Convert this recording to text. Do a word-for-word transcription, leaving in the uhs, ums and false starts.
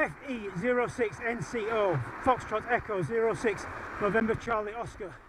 F E zero six N C O, Foxtrot Echo zero six, November Charlie Oscar.